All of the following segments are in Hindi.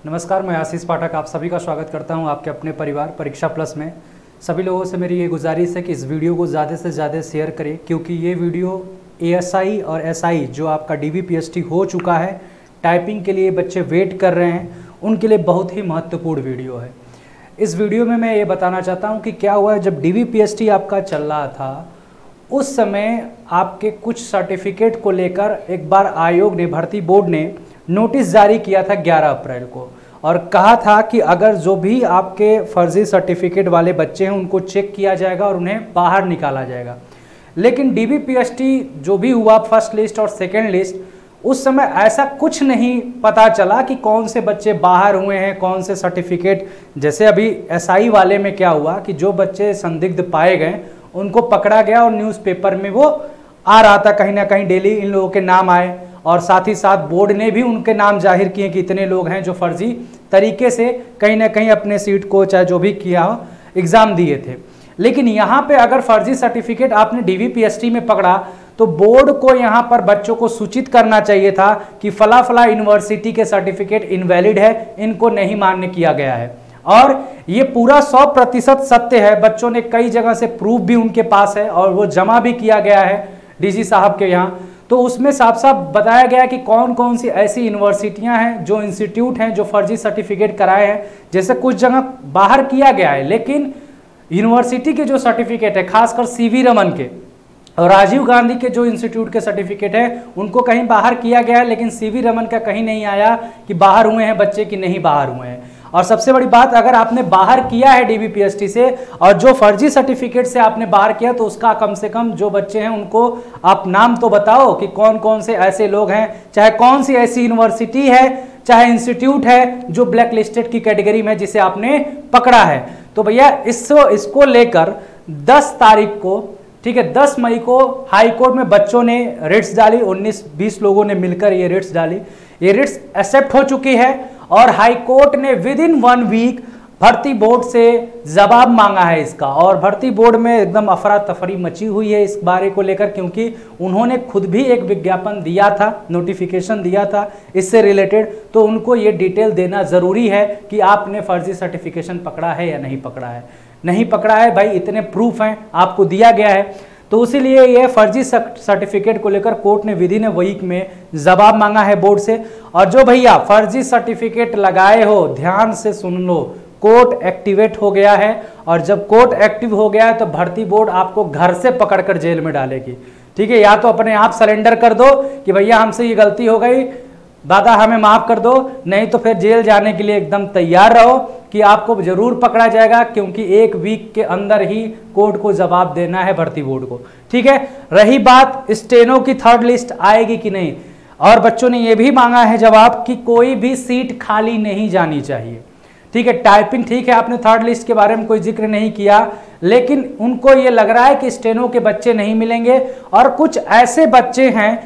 नमस्कार, मैं आशीष पाठक आप सभी का स्वागत करता हूं आपके अपने परिवार परीक्षा प्लस में। सभी लोगों से मेरी ये गुजारिश है कि इस वीडियो को ज़्यादा से ज़्यादा शेयर करें, क्योंकि ये वीडियो एएसआई और एसआई जो आपका डीबीपीएसटी हो चुका है, टाइपिंग के लिए बच्चे वेट कर रहे हैं, उनके लिए बहुत ही महत्वपूर्ण वीडियो है। इस वीडियो में मैं ये बताना चाहता हूँ कि क्या हुआ है जब डीबीपीएसटी आपका चल रहा था, उस समय आपके कुछ सर्टिफिकेट को लेकर एक बार आयोग ने, भर्ती बोर्ड ने नोटिस जारी किया था 11 अप्रैल को, और कहा था कि अगर जो भी आपके फर्जी सर्टिफिकेट वाले बच्चे हैं उनको चेक किया जाएगा और उन्हें बाहर निकाला जाएगा। लेकिन डीबीपीएसटी जो भी हुआ, फर्स्ट लिस्ट और सेकेंड लिस्ट, उस समय ऐसा कुछ नहीं पता चला कि कौन से बच्चे बाहर हुए हैं, कौन से सर्टिफिकेट। जैसे अभी एसआई वाले में क्या हुआ कि जो बच्चे संदिग्ध पाए गए उनको पकड़ा गया और न्यूज़पेपर में वो आ रहा था, कहीं ना कहीं डेली इन लोगों के नाम आए, और साथ ही साथ बोर्ड ने भी उनके नाम जाहिर किए कि इतने लोग हैं जो फर्जी तरीके से कहीं ना कहीं अपने सीट को चाहे जो भी किया हो एग्ज़ाम दिए थे। लेकिन यहाँ पे अगर फर्जी सर्टिफिकेट आपने डीबीपीएसटी में पकड़ा तो बोर्ड को यहाँ पर बच्चों को सूचित करना चाहिए था कि फला फला यूनिवर्सिटी के सर्टिफिकेट इनवैलिड है, इनको नहीं मान्य किया गया है। और ये पूरा 100% सत्य है, बच्चों ने कई जगह से प्रूफ भी उनके पास है और वो जमा भी किया गया है डीजी साहब के यहाँ। तो उसमें साफ साफ बताया गया कि कौन कौन सी ऐसी यूनिवर्सिटियां हैं, जो इंस्टीट्यूट हैं जो फर्जी सर्टिफिकेट कराए हैं। जैसे कुछ जगह बाहर किया गया है, लेकिन यूनिवर्सिटी के जो सर्टिफिकेट है, खासकर सीवी रमन के और राजीव गांधी के जो इंस्टीट्यूट के सर्टिफिकेट है, उनको कहीं बाहर किया गया है, लेकिन सीवी रमन का कहीं नहीं आया कि बाहर हुए हैं बच्चे कि नहीं बाहर हुए हैं। और सबसे बड़ी बात, अगर आपने बाहर किया है डीबीपीएसटी से और जो फर्जी सर्टिफिकेट से आपने बाहर किया, तो उसका कम से कम जो बच्चे हैं उनको आप नाम तो बताओ कि कौन कौन से ऐसे लोग हैं, चाहे कौन सी ऐसी यूनिवर्सिटी है, चाहे इंस्टीट्यूट है जो ब्लैक लिस्टेड की कैटेगरी में जिसे आपने पकड़ा है। तो भैया इसको लेकर 10 तारीख को, ठीक है, 10 मई को हाई कोर्ट में बच्चों ने रिट्स डाली, 19-20 लोगों ने मिलकर ये रिट्स डाली। ये रिट्स एक्सेप्ट हो चुकी है और हाई कोर्ट ने विदिन 1 वीक भर्ती बोर्ड से जवाब मांगा है इसका। और भर्ती बोर्ड में एकदम अफरा तफरी मची हुई है इस बारे को लेकर, क्योंकि उन्होंने खुद भी एक विज्ञापन दिया था, नोटिफिकेशन दिया था इससे रिलेटेड। तो उनको ये डिटेल देना ज़रूरी है कि आपने फर्जी सर्टिफिकेशन पकड़ा है या नहीं पकड़ा है। नहीं पकड़ा है भाई, इतने प्रूफ हैं, आपको दिया गया है। तो इसीलिए ये फर्जी सर्टिफिकेट को लेकर कोर्ट ने विदिन वीक में जवाब मांगा है बोर्ड से। और जो भैया फर्जी सर्टिफिकेट लगाए हो, ध्यान से सुन लो, कोर्ट एक्टिवेट हो गया है। और जब कोर्ट एक्टिव हो गया है तो भर्ती बोर्ड आपको घर से पकड़कर जेल में डालेगी। ठीक है, या तो अपने आप सरेंडर कर दो कि भैया हमसे ये गलती हो गई, दादा हमें माफ कर दो, नहीं तो फिर जेल जाने के लिए एकदम तैयार रहो कि आपको जरूर पकड़ा जाएगा, क्योंकि 1 वीक के अंदर ही कोर्ट को जवाब देना है भर्ती बोर्ड को। ठीक है, रही बात स्टेनो की 3rd लिस्ट आएगी कि नहीं, और बच्चों ने यह भी मांगा है जवाब कि कोई भी सीट खाली नहीं जानी चाहिए। ठीक है, टाइपिंग ठीक है, आपने 3rd लिस्ट के बारे में कोई जिक्र नहीं किया, लेकिन उनको ये लग रहा है कि स्टेनो के बच्चे नहीं मिलेंगे। और कुछ ऐसे बच्चे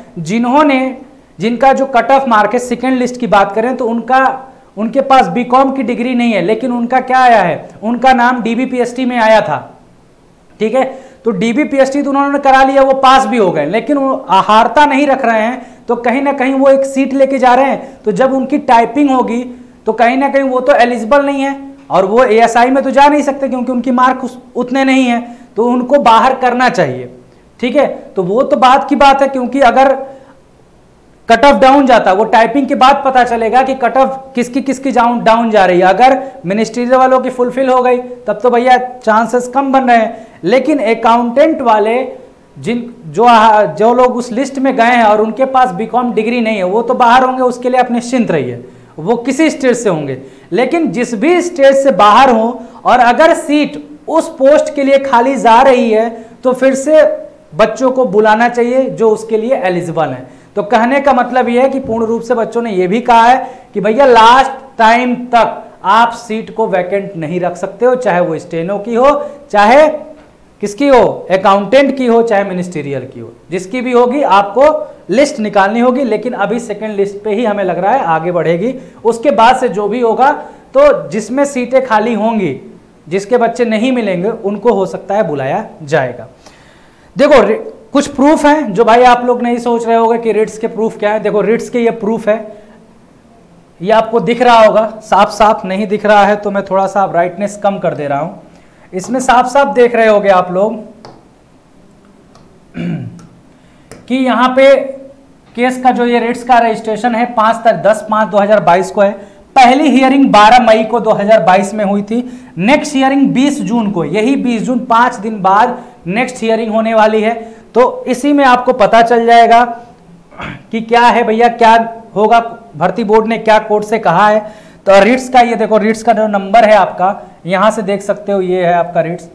हैं जिनका जो कट ऑफ मार्क है, 2nd लिस्ट की बात करें तो उनके पास बीकॉम की डिग्री नहीं है, लेकिन उनका क्या आया है, उनका नाम डीबीपीएसटी में आया था। ठीक है, तो डीबीपीएसटी तो उन्होंने करा लिया, वो पास भी हो गए, लेकिन वो आहारता नहीं रख रहे हैं, तो कहीं ना कहीं वो एक सीट लेके जा रहे हैं। तो जब उनकी टाइपिंग होगी तो कहीं ना कहीं वो तो एलिजिबल नहीं है, और वो एएसआई में तो जा नहीं सकते क्योंकि उनकी मार्क उतने नहीं है, तो उनको बाहर करना चाहिए। ठीक है, तो वो तो बात की बात है, क्योंकि अगर कट ऑफ डाउन जाता, वो टाइपिंग के बाद पता चलेगा कि कट ऑफ किसकी डाउन जा रही है। अगर मिनिस्ट्रियल वालों की फुलफिल हो गई तब तो भैया चांसेस कम बन रहे हैं, लेकिन अकाउंटेंट वाले जो लोग उस लिस्ट में गए हैं और उनके पास बीकॉम डिग्री नहीं है, वो तो बाहर होंगे, उसके लिए आप निश्चिंत रहिए, वो किसी स्टेट से होंगे। लेकिन जिस भी स्टेट से बाहर हो और अगर सीट उस पोस्ट के लिए खाली जा रही है, तो फिर से बच्चों को बुलाना चाहिए जो उसके लिए एलिजिबल है। तो कहने का मतलब यह है कि पूर्ण रूप से बच्चों ने यह भी कहा है कि भैया लास्ट टाइम तक आप सीट को वैकेंट नहीं रख सकते हो, चाहे वो स्टेनो की हो, चाहे किसकी हो, अकाउंटेंट की हो, चाहे मिनिस्ट्रियल की हो, जिसकी भी होगी आपको लिस्ट निकालनी होगी। लेकिन अभी 2nd लिस्ट पे ही हमें लग रहा है आगे बढ़ेगी, उसके बाद से जो भी होगा, तो जिसमें सीटें खाली होंगी, जिसके बच्चे नहीं मिलेंगे, उनको हो सकता है बुलाया जाएगा। देखो कुछ प्रूफ हैं जो भाई आप लोग नहीं सोच रहे होंगे कि रिट्स के प्रूफ क्या है। देखो रिट्स के ये प्रूफ है, ये आपको दिख रहा होगा, साफ साफ नहीं दिख रहा है तो मैं थोड़ा सा ब्राइटनेस कम कर दे रहा हूं। इसमें साफ साफ देख रहे होगे आप लोग कि यहाँ पे केस का जो ये रेट्स का रजिस्ट्रेशन है 10/5/2022 को है। पहली हियरिंग 12 मई को 2022 में हुई थी। नेक्स्ट हियरिंग 20 जून को, यही 20 जून 5 दिन बाद नेक्स्ट हियरिंग होने वाली है। तो इसी में आपको पता चल जाएगा कि क्या है भैया, क्या होगा, भर्ती बोर्ड ने क्या कोर्ट से कहा है। तो रिट्स का ये देखो, रिट्स का जो नंबर है आपका यहां से देख सकते हो, ये है आपका रिट्स,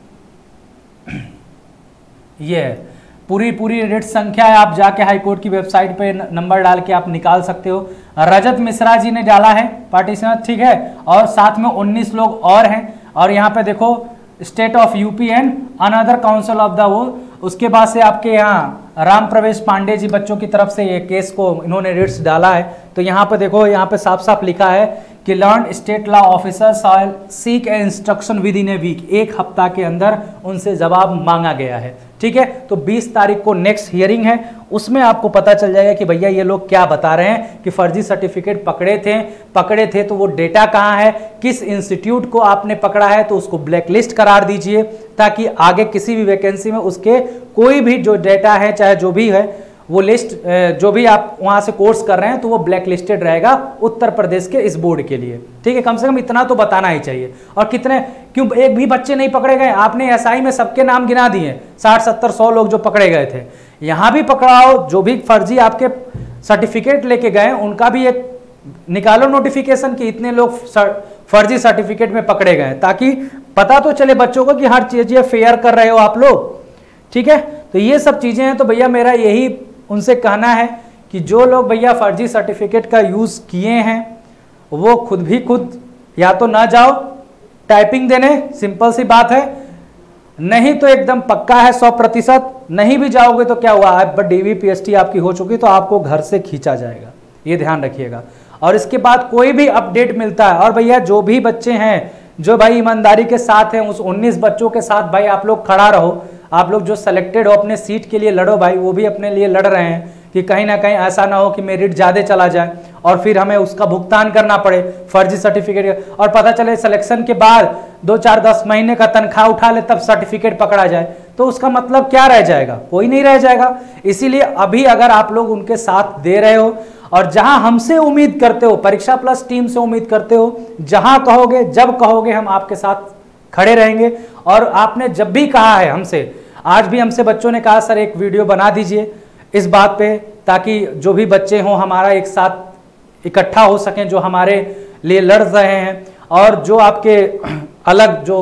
ये है पूरी रेट संख्या है। आप जाके हाईकोर्ट की वेबसाइट पे नंबर डाल के आप निकाल सकते हो। रजत मिश्रा जी ने डाला है पार्टिशनर, ठीक है, और साथ में 19 लोग और हैं। और यहाँ पे देखो state of UP and another council of the वो, उसके बाद से आपके यहाँ राम प्रवेश पांडे जी बच्चों की तरफ से ये केस को इन्होंने रिट्स डाला है। तो यहाँ पे देखो, यहाँ पे साफ साफ लिखा है कि learn state law officer shall seek a instruction within a week, एक हफ्ता के अंदर उनसे जवाब मांगा गया है, ठीक है। तो 20 तारीख को नेक्स्ट हियरिंग है, उसमें आपको पता चल जाएगा कि भैया ये लोग क्या बता रहे हैं कि फर्जी सर्टिफिकेट पकड़े थे तो वो डेटा कहाँ है, किस इंस्टीट्यूट को आपने पकड़ा है, तो उसको ब्लैकलिस्ट करार दीजिए ताकि आगे किसी भी वैकेंसी में उसके कोई भी जो डेटा है, चाहे जो भी है वो लिस्ट, जो भी आप वहां से कोर्स कर रहे हैं तो वो ब्लैक लिस्टेड रहेगा उत्तर प्रदेश के इस बोर्ड के लिए, ठीक है। कम से कम इतना तो बताना ही चाहिए। और कितने, क्यों एक भी बच्चे नहीं पकड़े गए? आपने एसआई में सबके नाम गिना दिए, 60 70 100 लोग जो पकड़े गए थे। यहां भी पकड़ाओ, जो भी फर्जी आपके सर्टिफिकेट लेके गए उनका भी एक निकालो नोटिफिकेशन कि इतने लोग फर्जी सर्टिफिकेट में पकड़े गए, ताकि पता तो चले बच्चों को कि हर चीज फेयर कर रहे हो आप लोग, ठीक है। तो ये सब चीजें हैं। तो भैया मेरा यही उनसे कहना है कि जो लोग भैया फर्जी सर्टिफिकेट का यूज किए हैं वो खुद या तो ना जाओ टाइपिंग देने, सिंपल सी बात है, नहीं तो एकदम पक्का है 100%, नहीं भी जाओगे तो क्या हुआ, आप DVPST आपकी हो चुकी तो आपको घर से खींचा जाएगा, ये ध्यान रखिएगा। और इसके बाद कोई भी अपडेट मिलता है, और भैया जो भी बच्चे हैं जो भाई ईमानदारी के साथ हैं, उस 19 बच्चों के साथ भाई आप लोग खड़ा रहो। आप लोग जो सिलेक्टेड हो अपने सीट के लिए लड़ो भाई, वो भी अपने लिए लड़ रहे हैं कि कहीं ना कहीं ऐसा ना हो कि मेरिट ज़्यादा चला जाए और फिर हमें उसका भुगतान करना पड़े फर्जी सर्टिफिकेट, और पता चले सिलेक्शन के बाद 2 4 10 महीने का तनख्वाह उठा ले तब सर्टिफिकेट पकड़ा जाए, तो उसका मतलब क्या रह जाएगा? कोई नहीं रह जाएगा। इसीलिए अभी अगर आप लोग उनके साथ दे रहे हो और जहां हमसे उम्मीद करते हो, परीक्षा प्लस टीम से उम्मीद करते हो, जहां कहोगे जब कहोगे हम आपके साथ खड़े रहेंगे। और आपने जब भी कहा है हमसे, आज भी हमसे बच्चों ने कहा सर एक वीडियो बना दीजिए इस बात पे, ताकि जो भी बच्चे हों हमारा एक साथ इकट्ठा हो सकें, जो हमारे लिए लड़ रहे हैं और जो आपके अलग जो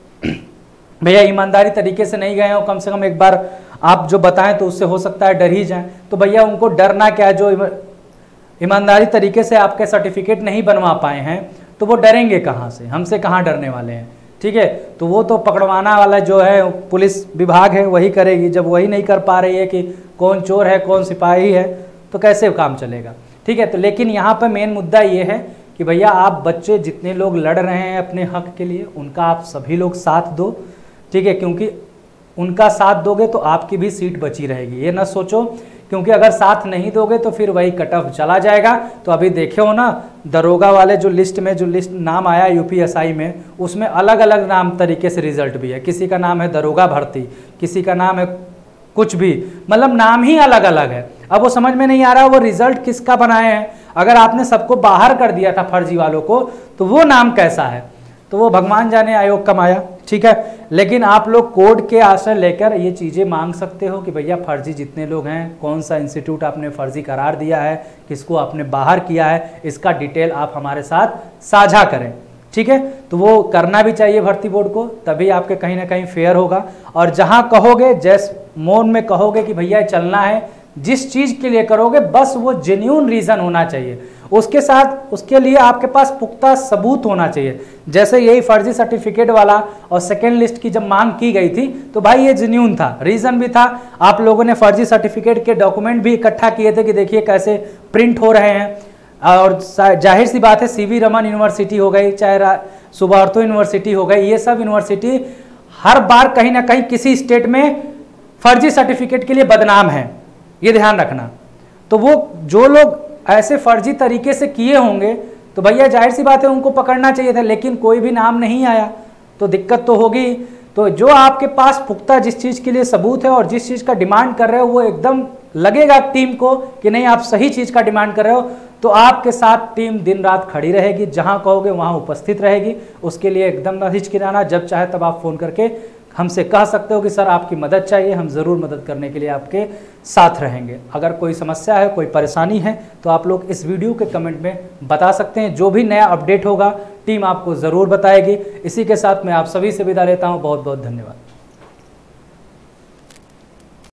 भैया ईमानदारी तरीके से नहीं गए हो, कम से कम एक बार आप जो बताएं तो उससे हो सकता है डर ही जाएं। तो भैया उनको डरना क्या है, जो ईमानदारी तरीके से आपके सर्टिफिकेट नहीं बनवा पाए हैं तो वो डरेंगे कहाँ से, हमसे कहाँ डरने वाले हैं, ठीक है। तो वो तो पकड़वाना वाला जो है पुलिस विभाग है वही करेगी। जब वही नहीं कर पा रही है कि कौन चोर है कौन सिपाही है तो कैसे काम चलेगा, ठीक है। तो लेकिन यहाँ पर मेन मुद्दा ये है कि भैया आप बच्चे जितने लोग लड़ रहे हैं अपने हक के लिए, उनका आप सभी लोग साथ दो, ठीक है, क्योंकि उनका साथ दोगे तो आपकी भी सीट बची रहेगी। ये ना सोचो क्योंकि अगर साथ नहीं दोगे तो फिर वही कट ऑफ चला जाएगा। तो अभी देखे हो ना दरोगा वाले जो लिस्ट नाम आया UPSI में, उसमें अलग अलग नाम तरीके से रिजल्ट भी है। किसी का नाम है दरोगा भर्ती, किसी का नाम है कुछ भी, मतलब नाम ही अलग अलग है। अब वो समझ में नहीं आ रहा वो रिजल्ट किसका बनाए हैं। अगर आपने सबको बाहर कर दिया था फर्जी वालों को तो वो नाम कैसा है, तो वो भगवान जाने आयोग का माया, ठीक है। लेकिन आप लोग कोर्ट के आश्रय लेकर ये चीज़ें मांग सकते हो कि भैया फर्जी जितने लोग हैं, कौन सा इंस्टीट्यूट आपने फर्जी करार दिया है, किसको आपने बाहर किया है, इसका डिटेल आप हमारे साथ साझा करें, ठीक है। तो वो करना भी चाहिए भर्ती बोर्ड को, तभी आपके कहीं ना कहीं फेयर होगा। और जहाँ कहोगे, जिस मोन में कहोगे कि भैया चलना है, जिस चीज़ के लिए करोगे बस वो जेन्युइन रीज़न होना चाहिए, उसके साथ उसके लिए आपके पास पुख्ता सबूत होना चाहिए। जैसे यही फर्जी सर्टिफिकेट वाला और सेकेंड लिस्ट की जब मांग की गई थी तो भाई ये जेन्युइन था, रीज़न भी था। आप लोगों ने फर्जी सर्टिफिकेट के डॉक्यूमेंट भी इकट्ठा किए थे कि देखिए कैसे प्रिंट हो रहे हैं। और जाहिर सी बात है CV रमन यूनिवर्सिटी हो गई, चाहे सुबार्तो यूनिवर्सिटी हो गई, ये सब यूनिवर्सिटी हर बार कहीं ना कहीं किसी स्टेट में फर्जी सर्टिफिकेट के लिए बदनाम है, ये ध्यान रखना। तो वो जो लोग ऐसे फर्जी तरीके से किए होंगे तो भैया जाहिर सी बात है उनको पकड़ना चाहिए था, लेकिन कोई भी नाम नहीं आया तो दिक्कत तो होगी। तो जो आपके पास पुख्ता जिस चीज़ के लिए सबूत है और जिस चीज़ का डिमांड कर रहे हो, वो एकदम लगेगा टीम को कि नहीं आप सही चीज़ का डिमांड कर रहे हो, तो आपके साथ टीम दिन रात खड़ी रहेगी, जहां कहोगे वहां उपस्थित रहेगी। उसके लिए एकदम न हिचकिचाना, जब चाहे तब आप फ़ोन करके हमसे कह सकते हो कि सर आपकी मदद चाहिए, हम ज़रूर मदद करने के लिए आपके साथ रहेंगे। अगर कोई समस्या है, कोई परेशानी है, तो आप लोग इस वीडियो के कमेंट में बता सकते हैं। जो भी नया अपडेट होगा टीम आपको ज़रूर बताएगी। इसी के साथ मैं आप सभी से विदा लेता हूँ। बहुत बहुत धन्यवाद।